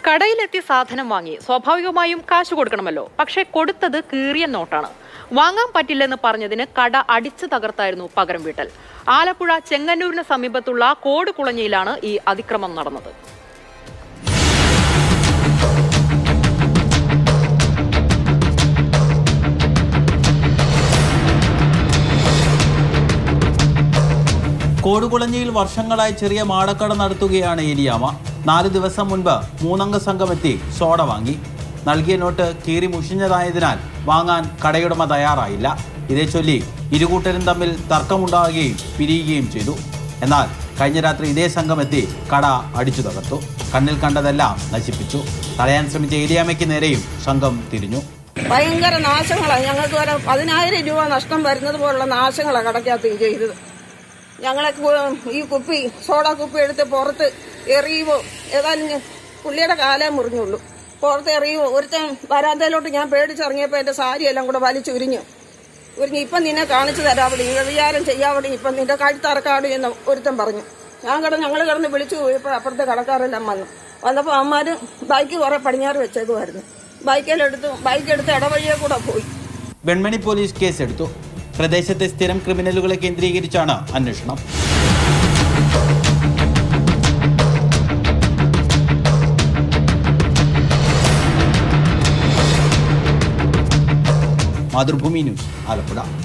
കടയിലെത്തി സാധനം വാങ്ങി സ്വാഭാവികമായും കാശ് കൊടുക്കണമല്ലോ. പക്ഷേ കൊടുത്തത് കീറിയ നോട്ടാണ്. വാങ്ങാൻ പറ്റില്ലെന്ന് പറഞ്ഞതിന് കട അടിച്ചു തകർത്തായിരുന്നു പകരം വീട്ടൽ. ആലപ്പുഴ ചെങ്ങന്നൂരിന് സമീപത്തുള്ള കോടുകുളഞ്ഞിയിലാണ് ഈ അതിക്രമം നടന്നത്. കോടുകുളഞ്ഞിയിൽ വർഷങ്ങളായി ചെറിയ മാടക്കട നടത്തുകയാണ് ഏലിയാമ്മ. 4 ദിവസം മുൻപ് 3 അംഗ സംഘം എത്തി സോഡ വാങ്ങി. നൽകിയ നോട്ട് കീറി മുഷിഞ്ഞതായതിനാൽ വാങ്ങാൻ കടയുടമ തയ്യാറായില്ല. ഇതേ ചൊല്ലി ഇരുകൂട്ടരും തമ്മിൽ തർക്കമുണ്ടാകുകയും പിരിയുകയും ചെയ്തു. എന്നാൽ കഴിഞ്ഞ രാത്രി ഇതേ സംഘം എത്തി കട അടിച്ചു തകർത്തു. കണ്ണിൽ കണ്ടതെല്ലാം നശിപ്പിച്ചു. തടയാൻ ശ്രമിച്ച ഏലിയാമ്മയ്ക്ക് നേരെയും സംഘം തിരിഞ്ഞു. ഭയങ്കര നാശങ്ങളാണ്. ഞങ്ങൾക്ക് വരെ 10,000 രൂപ നഷ്ടം വരുന്നത് പോലുള്ള നാശങ്ങളാണ് കടയ്ക്കകത്ത് ചെയ്തത്. ഞങ്ങളെ ഈ കുപ്പി സോഡ കുപ്പി എടുത്ത് പുറത്ത് എറിയുമോ, ഏതായാലും പുള്ളിയുടെ കാലേ മുറിഞ്ഞുള്ളൂ. പുറത്ത് എറിയുമോ, ഒരുത്തൻ വരാന്തയിലോട്ട് ഞാൻ പേടിച്ചിറങ്ങിയപ്പോൾ എൻ്റെ സാരി എല്ലാം കൂടെ വലിച്ചുരിഞ്ഞു. ഇപ്പം നിന്നെ കാണിച്ചു തരാം, അവിടെ വിചാരം ചെയ്യാവിടെ, ഇപ്പം നിന്റെ കഴുത്തറക്കാട് എന്ന് ഒരുത്തൻ പറഞ്ഞു. ഞങ്ങൾ കിടന്ന് വിളിച്ചു പോയപ്പോൾ അപ്പുറത്തെ കടക്കാരെല്ലാം വന്നപ്പോൾ അമ്മമാർ ബൈക്ക് കുറെ പടിഞ്ഞാറ് വെച്ചേക്കുമായിരുന്നു. ബൈക്കെടുത്ത് ഇടവഴിയെ കൂടെ പോയി. വെൺമണി പോലീസ് കേസെടുത്തു. പ്രദേശത്തെ സ്ഥിരം ക്രിമിനലുകളെ കേന്ദ്രീകരിച്ചാണ് അന്വേഷണം. മാതൃഭൂമി ന്യൂസ്, ആലപ്പുഴ.